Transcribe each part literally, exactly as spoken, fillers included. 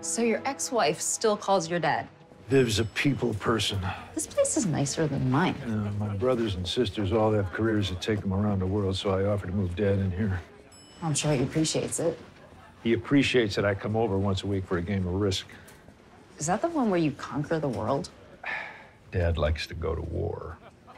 So your ex-wife still calls your dad? Viv's a people person. This place is nicer than mine. Uh, my brothers and sisters all have careers that take them around the world, so I offered to move Dad in here. I'm sure he appreciates it. He appreciates that I come over once a week for a game of Risk. Is that the one where you conquer the world? Dad likes to go to war.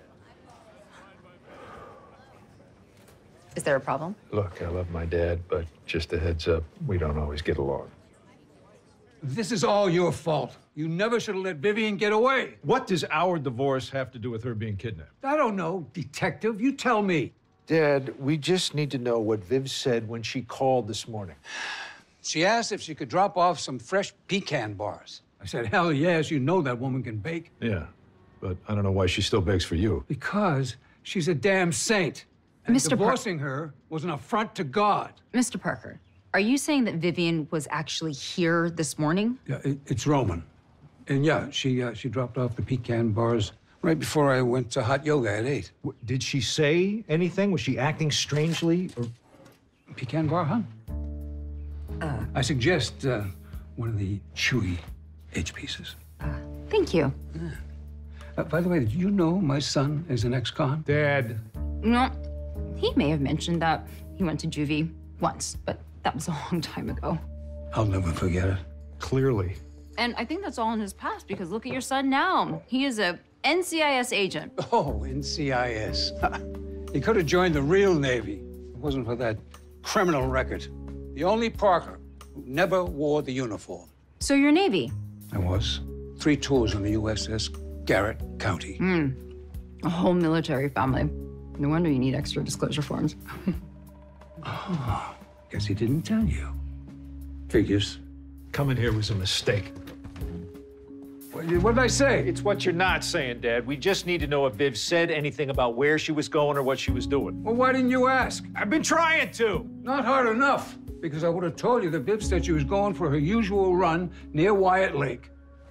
Is there a problem? Look, I love my dad, but just a heads up, we don't always get along. This is all your fault. You never should have let Vivian get away. What does our divorce have to do with her being kidnapped? I don't know, detective. You tell me. Dad, we just need to know what Viv said when she called this morning. She asked if she could drop off some fresh pecan bars. I said, hell yes, you know that woman can bake. Yeah, but I don't know why she still begs for you. Because she's a damn saint. And Mister Par- divorcing her was an affront to God. Mister Parker, are you saying that Vivian was actually here this morning? Yeah, it, it's Roman. And yeah, she uh, she dropped off the pecan bars right before I went to hot yoga at eight. W- Did she say anything? Was she acting strangely? Or... Pecan bar, huh? Uh, I suggest uh, one of the chewy edge pieces. uh, thank you. Yeah. Uh, by the way, did you know my son is an ex-con? Dad. No, he may have mentioned that he went to juvie once, but that was a long time ago. I'll never forget it. Clearly. And I think that's all in his past, because look at your son now. He is a N C I S agent. Oh, N C I S. He could have joined the real Navy. If it wasn't for that criminal record. The only Parker who never wore the uniform. So you're Navy? I was. Three tours on the U S S Garrett County. Hmm. A whole military family. No wonder you need extra disclosure forms. Oh, guess he didn't tell you. Figures. Coming here was a mistake. What did I say? It's what you're not saying, Dad. We just need to know if Viv said anything about where she was going or what she was doing. Well, why didn't you ask? I've been trying to. Not hard enough, because I would have told you that Viv said she was going for her usual run near Wyatt Lake.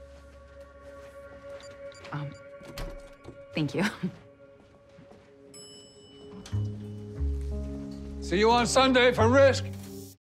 Um, thank you. See you on Sunday for Risk.